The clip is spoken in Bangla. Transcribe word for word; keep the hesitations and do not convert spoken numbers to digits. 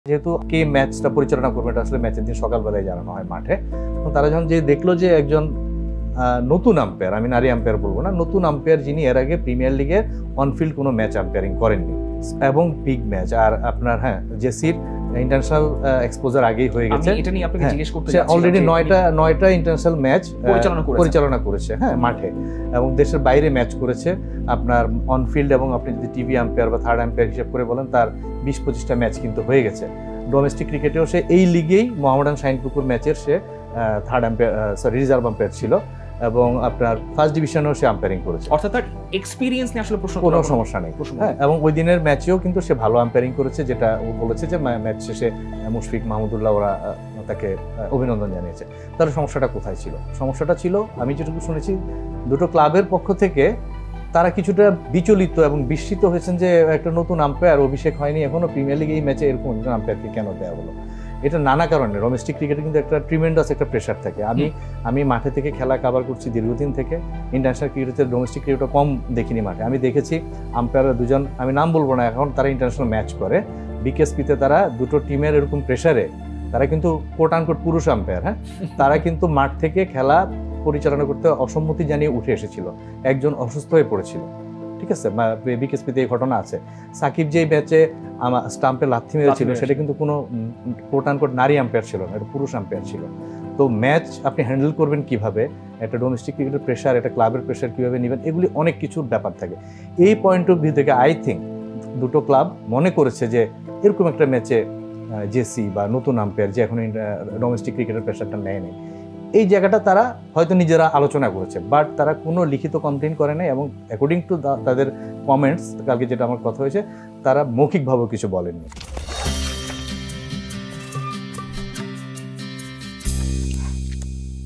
যেহেতু কে ম্যাচটা পরিচালনা করবে এটা আসলে ম্যাচের দিন সকালবেলায় জানানো হয় মাঠে। তো তারা যখন যে দেখলো যে একজন নতুন আম্পায়ার, আমি নারী আম্পায়ার বলবো না, নতুন আম্পায়ার যিনি এর আগে প্রিমিয়ার লিগে অনফিল্ড কোনো ম্যাচ আম্পায়ারিং করেননি এবং বিগ ম্যাচ আর আপনার হ্যাঁ জেসির ইন্টারন্যাশনাল এক্সপোজার আগেই হয়ে গেছে। এটা নিয়ে আপনাকে জিজ্ঞেস করতে সে অলরেডি নয়টা নয়টা ইন্টারন্যাশনাল ম্যাচ পরিচালনা করেছে পরিচালনা করেছে হ্যাঁ মাঠে, এবং দেশের বাইরে ম্যাচ করেছে আপনার অনফিল্ড, এবং আপনি যদি টিভি আম্পায়ার বা থার্ড আম্পায়ার হিসেব করে বলেন তার বিশ পঁচিশটা ম্যাচ কিন্তু হয়ে গেছে। ডোমেস্টিক ক্রিকেটেও সে এই লিগেই মোহামেডান শাহিনপুকুর ম্যাচের সে third umpire sorry reserve umpire ছিল, এবং আপনার ফার্স্ট ডিভিশনেও সে আম্পায়ারিং করেছে। অর্থাৎ তার এক্সপেরিয়েন্স নিয়ে আসলে প্রশ্ন কোনো সমস্যা নেই হ্যাঁ, এবং ওই দিনের ম্যাচেও কিন্তু সে ভালো আম্পায়ারিং করেছে, যেটা ও বলেছে যে ম্যাচ শেষে মুশফিক মাহমুদুল্লাহ ওরা তাকে অভিনন্দন জানিয়েছে। তাহলে সমস্যাটা কোথায় ছিল? সমস্যাটা ছিল আমি যেটুকু শুনেছি দুটো ক্লাবের পক্ষ থেকে তারা কিছুটা বিচলিত এবং বিস্মিত হয়েছেন যে একটা নতুন আম্পায়ার অভিষেক হয়নি এখনো প্রিমিয়ার লিগে, এই ম্যাচে এরকম একজন আম্পায়ারকে কেন দেওয়া হলো? এটা নানা কারণে। ডোমেস্টিক ক্রিকেটে কিন্তু একটা ট্রিমেন্ডাস একটা প্রেশার থাকে। আমি আমি মাঠে থেকে খেলা কাভার করছি দীর্ঘদিন থেকে, ইন্টারন্যাশনাল ক্রিকেটের ডোমেস্টিক ক্রিকেটটা কম দেখিনি মাঠে। আমি দেখেছি আম্পায়ার দুজন, আমি নাম বলবো না এখন, তারা ইন্টারন্যাশনাল ম্যাচ করে বিকেএসপিতে, তারা দুটো টিমের এরকম প্রেশারে তারা কিন্তু কোট আনকোট পুরুষ আম্পায়ার হ্যাঁ, তারা কিন্তু মাঠ থেকে খেলা পরিচালনা করতে অসম্মতি জানিয়ে উঠে এসেছিল, একজন অসুস্থ হয়ে পড়েছিল, ঠিক আছে, বিকেএসপিতে এই ঘটনা আছে। সাকিব যে ম্যাচে আমার স্টাম্পে লাথি মেরেছিল সেটা কিন্তু কোনো কোট আনকোট নারী আম্পায়ার ছিল না, এটা পুরুষ আম্পায়ার ছিল। তো ম্যাচ আপনি হ্যান্ডেল করবেন কিভাবে, একটা ডোমেস্টিক ক্রিকেটের প্রেশার, একটা ক্লাবের প্রেশার কীভাবে নেবেন, এগুলি অনেক কিছুর ব্যাপার থাকে। এই পয়েন্ট অফ ভিউ থেকে আই থিঙ্ক দুটো ক্লাব মনে করেছে যে এরকম একটা ম্যাচে জেসি বা নতুন আম্পায়ার যে এখন ডোমেস্টিক ক্রিকেটের প্রেশারটা নেয় নেই, এই জায়গাটা তারা হয়তো নিজেরা আলোচনা করেছে, বাট তারা কোনো লিখিত কমপ্লেন করে নাই, এবং অ্যাকর্ডিং টু তাদের কমেন্টস কালকে যেটা আমার কথা হয়েছে, তারা মৌখিকভাবেও কিছু বলেননি।